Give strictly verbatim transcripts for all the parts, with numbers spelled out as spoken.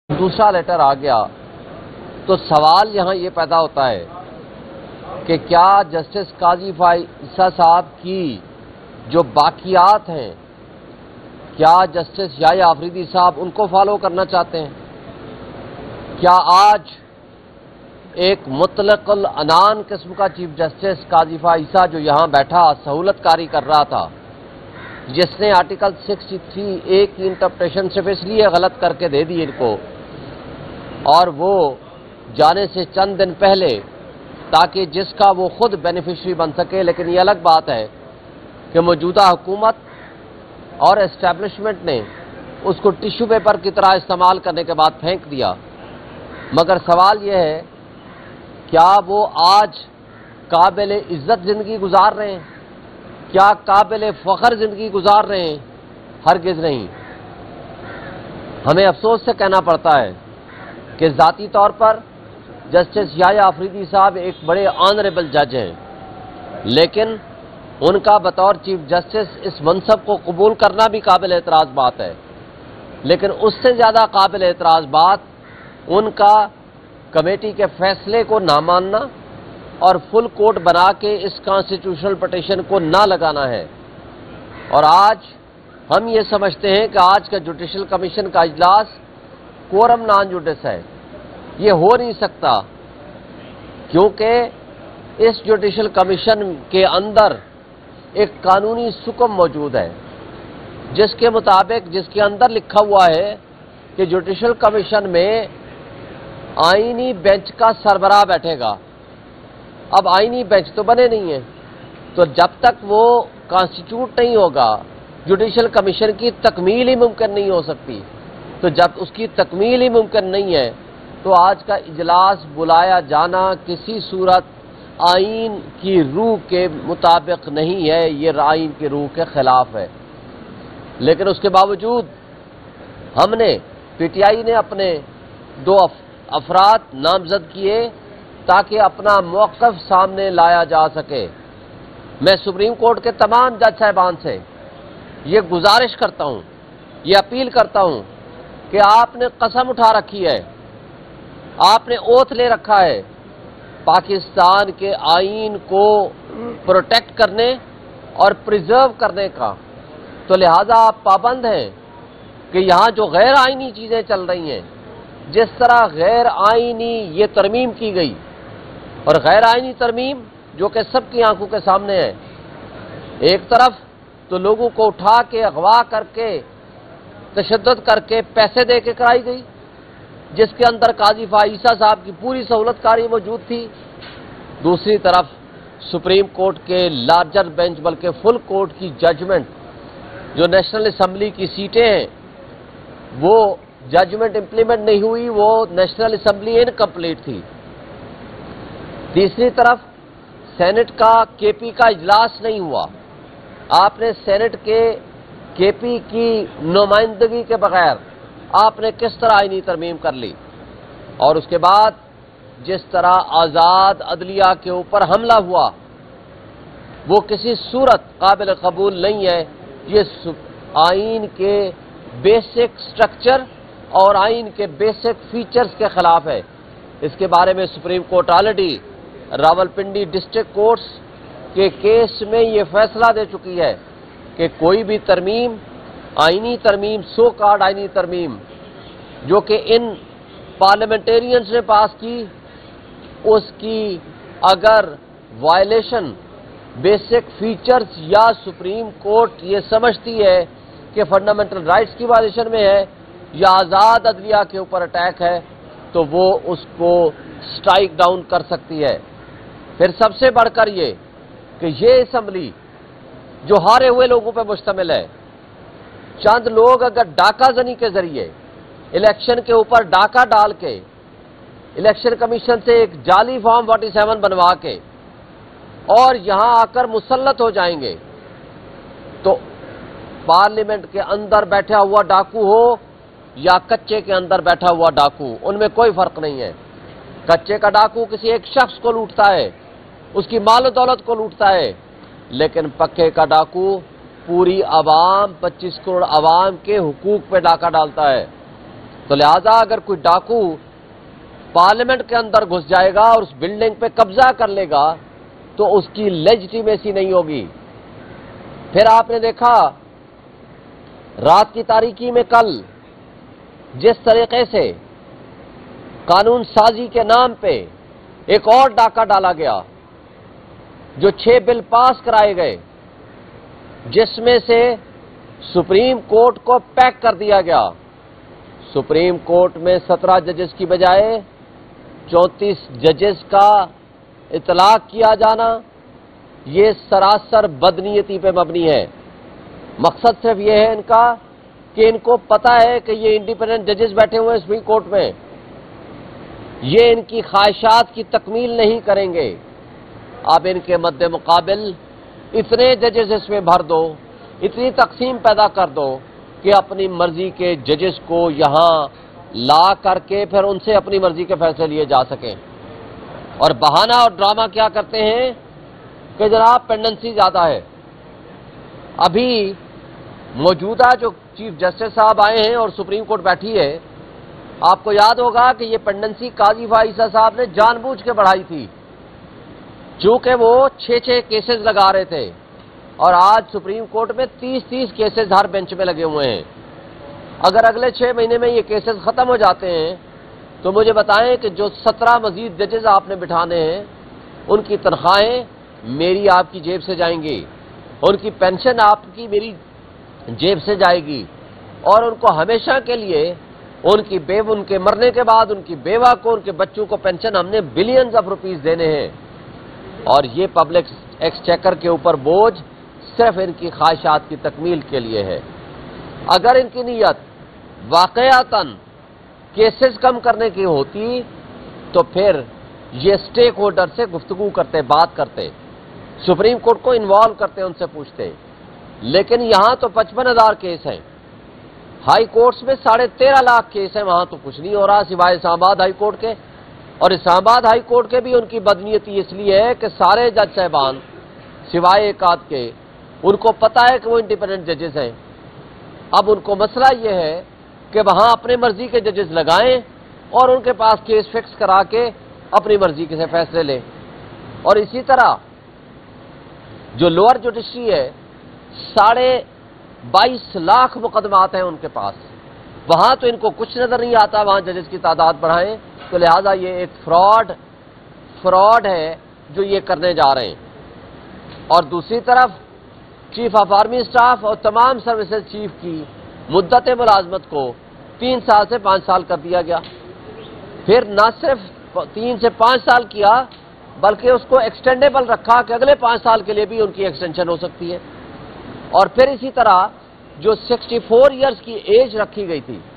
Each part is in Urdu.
دوسرا لیٹر آ گیا تو سوال یہاں یہ پیدا ہوتا ہے کہ کیا جسٹس قاضی فائصہ صاحب کی جو باقیات ہیں کیا جسٹس یحییٰ آفریدی صاحب ان کو فالو کرنا چاہتے ہیں؟ کیا آج ایک مطلق العنان قسم کا چیف جسٹس قاضی فائصہ جو یہاں بیٹھا سہولت کاری کر رہا تھا، جس نے آرٹیکل سکسٹی تھری اے کی انٹرپریشن صرف اس لیے غلط کر کے دے دی ان کو، اور وہ جانے سے چند دن پہلے تاکہ جس کا وہ خود بینیفیشری بن سکے، لیکن یہ الگ بات ہے کہ موجودہ حکومت اور اسٹیبلشمنٹ نے اس کو ٹیشو پیپر کی طرح استعمال کرنے کے بعد پھینک دیا۔ مگر سوال یہ ہے کیا وہ آج قابل عزت زندگی گزار رہے ہیں؟ کیا قابل فخر زندگی گزار رہے ہیں؟ ہرگز نہیں۔ ہمیں افسوس سے کہنا پڑتا ہے کہ ذاتی طور پر جسٹس یحییٰ آفریدی صاحب ایک بڑے آنریبل جج ہیں، لیکن ان کا بطور چیف جسٹس اس منصب کو قبول کرنا بھی قابل اعتراض بات ہے، لیکن اس سے زیادہ قابل اعتراض بات ان کا کمیٹی کے فیصلے کو نہ ماننا اور فل کوٹ بنا کے اس کانسٹیٹیوشنل پٹیشن کو نہ لگانا ہے۔ اور آج ہم یہ سمجھتے ہیں کہ آج کا جوڈیشل کمیشن کا اجلاس کورم نان جوڈس ہے، یہ ہو نہیں سکتا، کیونکہ اس جوڈیشل کمیشن کے اندر ایک قانونی سکم موجود ہے جس کے مطابق جس کے اندر لکھا ہوا ہے کہ جوڈیشل کمیشن میں آئینی بینچ کا سربراہ بیٹھے گا۔ اب آئینی بینچ تو بنے نہیں ہیں، تو جب تک وہ کانسٹیٹیوٹ نہیں ہوگا جوڈیشل کمیشن کی تکمیل ہی ممکن نہیں ہو سکتی۔ تو جب اس کی تکمیل ہی ممکن نہیں ہے تو آج کا اجلاس بلایا جانا کسی صورت آئین کی روح کے مطابق نہیں ہے، یہ آئین کی روح کے خلاف ہے۔ لیکن اس کے باوجود ہم نے پی ٹی آئی نے اپنے دو افراد نامزد کیے تاکہ اپنا موقف سامنے لایا جا سکے۔ میں سپریم کورٹ کے تمام جج صاحبان سے یہ گزارش کرتا ہوں، یہ اپیل کرتا ہوں کہ آپ نے قسم اٹھا رکھی ہے، آپ نے اوتھ لے رکھا ہے پاکستان کے آئین کو پروٹیکٹ کرنے اور پریزرو کرنے کا، تو لہذا آپ پابند ہیں کہ یہاں جو غیر آئینی چیزیں چل رہی ہیں، جس طرح غیر آئینی یہ ترمیم کی گئی اور غیر آئینی ترمیم جو کہ سب کی آنکھوں کے سامنے ہے، ایک طرف تو لوگوں کو اٹھا کے اغوا کر کے تشدد کر کے پیسے دے کے کرائی گئی، جس کے اندر قاضی فائصہ صاحب کی پوری سہولت کاری موجود تھی، دوسری طرف سپریم کورٹ کے لارجر بینچ بلکہ فل کورٹ کی ججمنٹ جو نیشنل اسمبلی کی سیٹیں ہیں وہ ججمنٹ امپلیمنٹ نہیں ہوئی، وہ نیشنل اسمبلی انکمپلیٹ تھی۔ تیسری طرف سینٹ کا کے پی کا اجلاس نہیں ہوا، آپ نے سینٹ کے کے پی کی نمائندگی کے بغیر آپ نے کس طرح آئینی ترمیم کر لی، اور اس کے بعد جس طرح آزاد عدلیہ کے اوپر حملہ ہوا وہ کسی صورت قابل قبول نہیں ہے۔ یہ آئین کے بیسک سٹرکچر اور آئین کے بیسک فیچرز کے خلاف ہے۔ اس کے بارے میں supreme court already Rawalpindi district courts کے کیس میں یہ فیصلہ دے چکی ہے کہ کوئی بھی ترمیم آئینی ترمیم سو کارڈ آئینی ترمیم جو کہ ان پارلیمنٹیرینز نے پاس کی، اس کی اگر وائلیشن بیسک فیچرز یا سپریم کورٹ یہ سمجھتی ہے کہ فنڈامنٹل رائٹس کی وائلیشن میں ہے یا آزاد عدلیہ کے اوپر اٹیک ہے تو وہ اس کو سٹرائک ڈاؤن کر سکتی ہے۔ پھر سب سے بڑھ کر یہ کہ یہ اسمبلی جو ہارے ہوئے لوگوں پہ مشتمل ہے، چند لوگ اگر ڈاکہ زنی کے ذریعے الیکشن کے اوپر ڈاکہ ڈال کے الیکشن کمیشن سے ایک جعلی فارم فورٹی سیون بنوا کے اور یہاں آ کر مسلط ہو جائیں گے تو پارلیمنٹ کے اندر بیٹھا ہوا ڈاکو ہو یا کچے کے اندر بیٹھا ہوا ڈاکو، ان میں کوئی فرق نہیں ہے۔ کچے کا ڈاکو کسی ایک شخص کو لوٹتا ہے، اس کی مال و دولت کو لوٹتا ہے، لیکن پکے کا ڈاکو پوری عوام پچیس کروڑ عوام کے حقوق پہ ڈاکہ ڈالتا ہے۔ تو لہذا اگر کوئی ڈاکو پارلیمنٹ کے اندر گھس جائے گا اور اس بلڈنگ پہ قبضہ کر لے گا تو اس کی لیجٹیمیسی نہیں ہوگی۔ پھر آپ نے دیکھا رات کی تاریکی میں کل جس طریقے سے قانون سازی کے نام پہ ایک اور ڈاکہ ڈالا گیا، جو چھ بل پاس کرائے گئے، جس میں سے سپریم کورٹ کو پیک کر دیا گیا۔ سپریم کورٹ میں سترہ ججز کی بجائے چونتیس ججز کا اطلاق کیا جانا، یہ سراسر بدنیتی پہ مبنی ہے۔ مقصد صرف یہ ہے ان کا کہ ان کو پتا ہے کہ یہ انڈیپینڈنٹ ججز بیٹھے ہوئے ہیں سپریم کورٹ میں، یہ ان کی خواہشات کی تکمیل نہیں کریں گے۔ اب ان کے مد مقابل اتنے ججز اس میں بھر دو، اتنی تقسیم پیدا کر دو کہ اپنی مرضی کے ججز کو یہاں لا کر کے پھر ان سے اپنی مرضی کے فیصلے لیے جا سکیں۔ اور بہانہ اور ڈرامہ کیا کرتے ہیں کہ جناب پینڈنسی زیادہ ہے۔ ابھی موجودہ جو چیف جسٹس صاحب آئے ہیں اور سپریم کورٹ بیٹھی ہے، آپ کو یاد ہوگا کہ یہ پینڈنسی قاضی فائزہ صاحب نے جان بوجھ کے بڑھائی تھی، چونکہ وہ چھ چھ کیسز لگا رہے تھے، اور آج سپریم کورٹ میں تیس تیس کیسز ہر بینچ میں لگے ہوئے ہیں۔ اگر اگلے چھ مہینے میں یہ کیسز ختم ہو جاتے ہیں تو مجھے بتائیں کہ جو سترہ مزید ججز آپ نے بٹھانے ہیں، ان کی تنخواہیں میری آپ کی جیب سے جائیں گی، ان کی پینشن آپ کی میری جیب سے جائے گی، اور ان کو ہمیشہ کے لیے ان کی بیو ان کے مرنے کے بعد ان کی بیوہ کو، ان کے بچوں کو پینشن ہم نے بلینز آف روپیز دینے ہیں، اور یہ پبلک ایکسچیکر کے اوپر بوجھ صرف ان کی خواہشات کی تکمیل کے لیے ہے۔ اگر ان کی نیت واقعتاً کیسز کم کرنے کی ہوتی تو پھر یہ سٹیک ہولڈر سے گفتگو کرتے، بات کرتے، سپریم کورٹ کو انوالو کرتے، ان سے پوچھتے، لیکن یہاں تو پچپن ہزار کیس ہیں، ہائی کورٹس میں ساڑھے تیرہ لاکھ کیس ہیں، وہاں تو کچھ نہیں ہو رہا سوائے اسلام آباد ہائی کورٹ کے، اور اسلام آباد ہائی کورٹ کے بھی ان کی بدنیتی اس لیے ہے کہ سارے جج صاحبان سوائے ایک آدھ کے ان کو پتا ہے کہ وہ انڈیپینڈنٹ ججز ہیں۔ اب ان کو مسئلہ یہ ہے کہ وہاں اپنے مرضی کے ججز لگائیں اور ان کے پاس کیس فکس کرا کے اپنی مرضی کے سے فیصلے لیں۔ اور اسی طرح جو لوور جوڈیشری ہے، ساڑھے بائیس لاکھ مقدمات ہیں ان کے پاس، وہاں تو ان کو کچھ نظر نہیں آتا، وہاں ججز کی تعداد بڑھائیں، تو لہذا یہ ایک فراڈ فراڈ ہے جو یہ کرنے جا رہے ہیں۔ اور دوسری طرف چیف آف آرمی سٹاف اور تمام سروسز چیف کی مدت ملازمت کو تین سال سے پانچ سال کر دیا گیا، پھر نہ صرف تین سے پانچ سال کیا بلکہ اس کو ایکسٹینڈیبل رکھا کہ اگلے پانچ سال کے لیے بھی ان کی ایکسٹینشن ہو سکتی ہے۔ اور پھر اسی طرح جو سکسٹی فور ایئرز کی ایج رکھی گئی تھی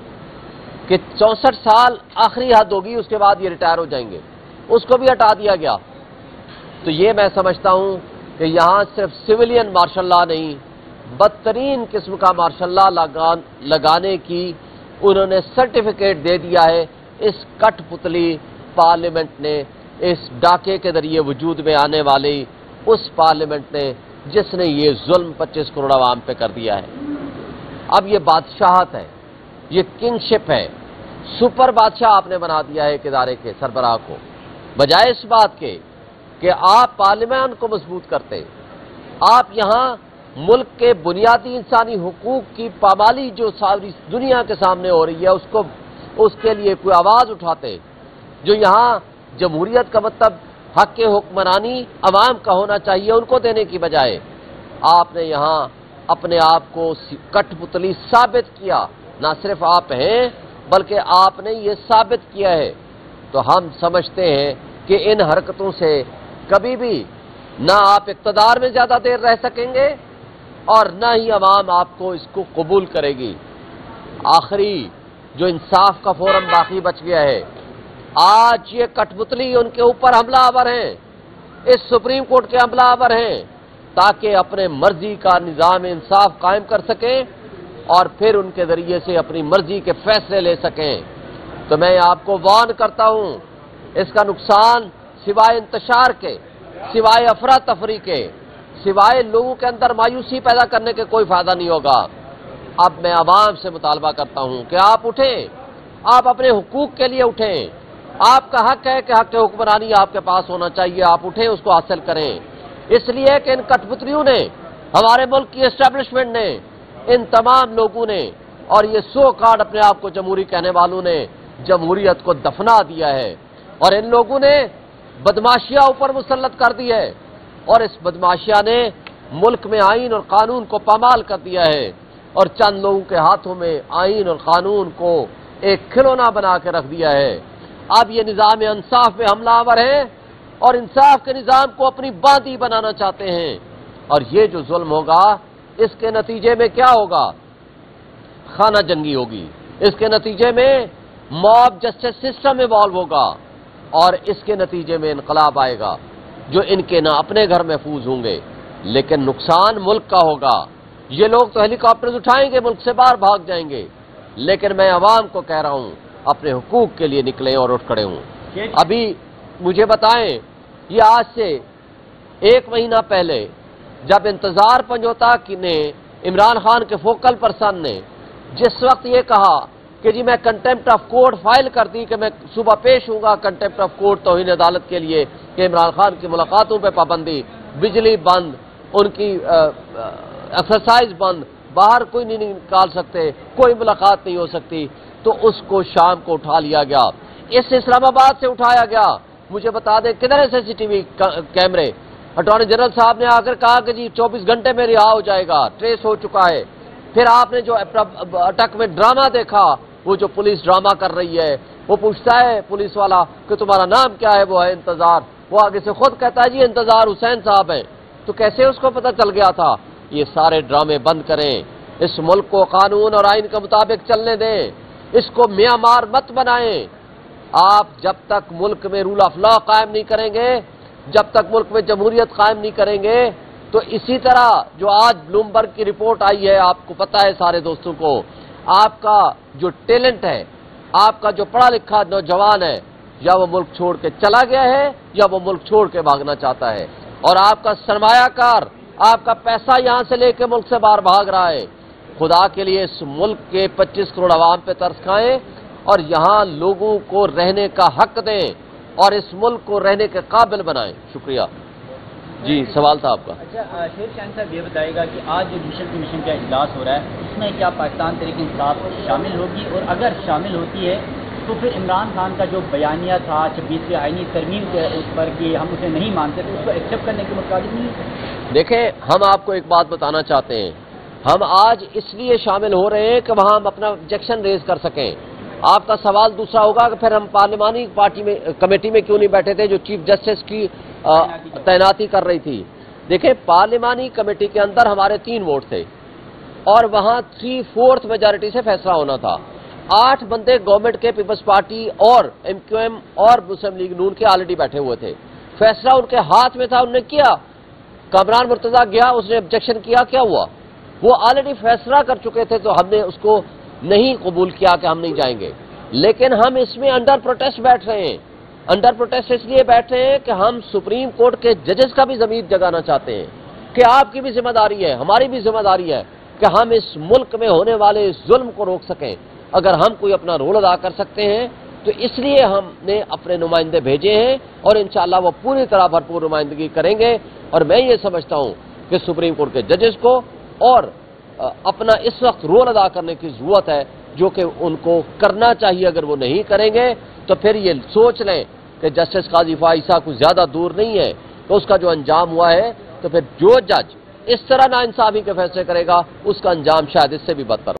کہ چونسٹھ سال آخری حد ہوگی، اس کے بعد یہ ریٹائر ہو جائیں گے، اس کو بھی ہٹا دیا گیا۔ تو یہ میں سمجھتا ہوں کہ یہاں صرف سویلین مارشل لا نہیں، بدترین قسم کا مارشل لا لگانے کی انہوں نے سرٹیفکیٹ دے دیا ہے اس کٹ پتلی پارلیمنٹ نے، اس ڈاکے کے ذریعے وجود میں آنے والی اس پارلیمنٹ نے جس نے یہ ظلم پچیس کروڑ عوام پہ کر دیا ہے۔ اب یہ بادشاہت ہے، یہ کنگ شپ ہے، سپر بادشاہ آپ نے بنا دیا ہے ایک ادارے کے سربراہ کو، بجائے اس بات کے کہ آپ پارلیمان کو مضبوط کرتے، آپ یہاں ملک کے بنیادی انسانی حقوق کی پامالی جو ساری دنیا کے سامنے ہو رہی ہے اس کو اس کے لیے کوئی آواز اٹھاتے، جو یہاں جمہوریت کا مطلب حق کے حکمرانی عوام کا ہونا چاہیے ان کو دینے کی بجائے آپ نے یہاں اپنے آپ کو کٹ پتلی ثابت کیا۔ نہ صرف آپ ہیں بلکہ آپ نے یہ ثابت کیا ہے۔ تو ہم سمجھتے ہیں کہ ان حرکتوں سے کبھی بھی نہ آپ اقتدار میں زیادہ دیر رہ سکیں گے اور نہ ہی عوام آپ کو اس کو قبول کرے گی۔ آخری جو انصاف کا فورم باقی بچ گیا ہے، آج یہ کٹ پتلی ان کے اوپر حملہ آور ہیں، اس سپریم کورٹ کے حملہ آور ہیں، تاکہ اپنے مرضی کا نظام انصاف قائم کر سکیں اور پھر ان کے ذریعے سے اپنی مرضی کے فیصلے لے سکیں۔ تو میں آپ کو وارن کرتا ہوں، اس کا نقصان سوائے انتشار کے، سوائے افراتفری کے، سوائے لوگوں کے اندر مایوسی پیدا کرنے کے کوئی فائدہ نہیں ہوگا۔ اب میں عوام سے مطالبہ کرتا ہوں کہ آپ اٹھیں، آپ اپنے حقوق کے لیے اٹھیں. آپ کا حق ہے کہ حق حکمرانی آپ کے پاس ہونا چاہیے. آپ اٹھیں, اس کو حاصل کریں. اس لیے کہ ان کٹ پتلیوں نے, ہمارے ملک کی اسٹیبلشمنٹ نے, ان تمام لوگوں نے اور یہ سو کارڈ اپنے آپ کو جمہوری کہنے والوں نے جمہوریت کو دفنا دیا ہے. اور ان لوگوں نے بدماشیاں اوپر مسلط کر دی ہے, اور اس بدماشیاں نے ملک میں آئین اور قانون کو پامال کر دیا ہے, اور چند لوگوں کے ہاتھوں میں آئین اور قانون کو ایک کھلونا بنا کے رکھ دیا ہے. اب یہ نظام انصاف میں حملہ آور ہے اور انصاف کے نظام کو اپنی باندی بنانا چاہتے ہیں. اور یہ جو ظلم ہوگا, اس کے نتیجے میں کیا ہوگا؟ خانہ جنگی ہوگی. اس کے نتیجے میں موب جسٹس سسٹم ایوالو ہوگا, اور اس کے نتیجے میں انقلاب آئے گا جو ان کے نہ اپنے گھر محفوظ ہوں گے لیکن نقصان ملک کا ہوگا. یہ لوگ تو ہیلی کاپٹرز اٹھائیں گے, ملک سے باہر بھاگ جائیں گے, لیکن میں عوام کو کہہ رہا ہوں اپنے حقوق کے لیے نکلیں اور اٹھ کھڑے ہوں. ابھی مجھے بتائیں, یہ آج سے ایک مہینہ پہلے جب انتظار پنجوتا نے عمران خان کے فوکل پرسن نے جس وقت یہ کہا کہ جی میں کنٹمپٹ آف کورٹ فائل کر دی کہ میں صبح پیش ہوں گا کنٹمپٹ آف کورٹ توہین عدالت کے لیے کہ عمران خان کی ملاقاتوں پہ پابندی, بجلی بند, ان کی ایکسرسائز بند, باہر کوئی نہیں نکال سکتے, کوئی ملاقات نہیں ہو سکتی, تو اس کو شام کو اٹھا لیا گیا. اس اسلام آباد سے اٹھایا گیا. مجھے بتا دیں کدھر ہے سی سی ٹی وی کیمرے؟ اٹارنی جنرل صاحب نے آ کر کہا کہ جی چوبیس گھنٹے میں رہا ہو جائے گا, ٹریس ہو چکا ہے. پھر آپ نے جو اٹک میں ڈرامہ دیکھا, وہ جو پولیس ڈرامہ کر رہی ہے, وہ پوچھتا ہے پولیس والا کہ تمہارا نام کیا ہے؟ وہ ہے انتظار. وہ آگے سے خود کہتا ہے جی انتظار حسین صاحب ہیں. تو کیسے اس کو پتہ چل گیا تھا؟ یہ سارے ڈرامے بند کریں, اس ملک کو قانون اور آئین کے مطابق چلنے دیں, اس کو میاں مار مت بنائیں. آپ جب تک ملک میں رول آف لا قائم نہیں کریں گے, جب تک ملک میں جمہوریت قائم نہیں کریں گے, تو اسی طرح جو آج بلومبرگ کی رپورٹ آئی ہے, آپ کو پتا ہے سارے دوستوں کو, آپ کا جو ٹیلنٹ ہے, آپ کا جو پڑھا لکھا نوجوان ہے, یا وہ ملک چھوڑ کے چلا گیا ہے یا وہ ملک چھوڑ کے بھاگنا چاہتا ہے, اور آپ کا سرمایہ کار آپ کا پیسہ یہاں سے لے کے ملک سے باہر بھاگ رہا ہے. خدا کے لیے اس ملک کے پچیس کروڑ عوام پہ ترس کھائیں اور یہاں لوگوں کو رہنے کا حق دیں اور اس ملک کو رہنے کے قابل بنائیں. شکریہ. جی سوال تھا آپ کا. اچھا شیر شاہین صاحب یہ بتائے گا کہ آج جو جوڈیشل کمیشن کا اجلاس ہو رہا ہے, اس میں کیا پاکستان تحریک انصاف شامل ہوگی, اور اگر شامل ہوتی ہے تو پھر عمران خان کا جو بیانیہ تھا چھبیسویں آئینی ترمیم کے اس پر کہ ہم اسے نہیں مانتے, تو اس کو ایکسیپٹ کرنے کے مطابق نہیں ہے؟ دیکھیں, ہم آپ کو ایک بات بتانا چاہتے ہیں, ہم آج اس لیے شامل ہو رہے ہیں کہ وہاں ہم اپنا آبجیکشن ریز کر سکیں. آپ کا سوال دوسرا ہوگا کہ پھر ہم پارلیمانی پارٹی میں کمیٹی میں کیوں نہیں بیٹھے تھے جو چیف جسٹس کی تعیناتی کر رہی تھی. دیکھیں, پارلیمانی کمیٹی کے اندر ہمارے تین ووٹ تھے اور وہاں تھری فورتھ میجارٹی سے فیصلہ ہونا تھا. آٹھ بندے گورنمنٹ کے پیپلز پارٹی اور ایم کیو ایم اور مسلم لیگ نون کے آلریڈی بیٹھے ہوئے تھے. فیصلہ ان کے ہاتھ میں تھا, انہوں نے کیا. کامران مرتضیٰ گیا, اس نے آبجیکشن کیا, کیا ہوا؟ وہ آلریڈی فیصلہ کر چکے تھے, تو ہم نے اس کو نہیں قبول کیا کہ ہم نہیں جائیں گے. لیکن ہم اس میں انڈر پروٹیسٹ بیٹھ رہے ہیں. انڈر پروٹیسٹ اس لیے بیٹھ رہے ہیں کہ ہم سپریم کورٹ کے ججز کا بھی ضمیر جگانا چاہتے ہیں کہ آپ کی بھی ذمہ داری ہے, ہماری بھی ذمہ داری ہے کہ ہم اس ملک میں ہونے والے اس ظلم کو روک سکیں. اگر ہم کوئی اپنا رول ادا کر سکتے ہیں تو اس لیے ہم نے اپنے نمائندے بھیجے ہیں, اور انشاءاللہ وہ پوری طرح بھرپور نمائندگی کریں گے. اور میں یہ سمجھتا ہوں کہ سپریم کورٹ کے ججز کو اور اپنا اس وقت رول ادا کرنے کی ضرورت ہے جو کہ ان کو کرنا چاہیے. اگر وہ نہیں کریں گے تو پھر یہ سوچ لیں کہ جسٹس قاضی فائزہ کچھ زیادہ دور نہیں ہے, تو اس کا جو انجام ہوا ہے, تو پھر جو جج اس طرح ناانصافی کے فیصلے کرے گا اس کا انجام شاید اس سے بھی بدتر.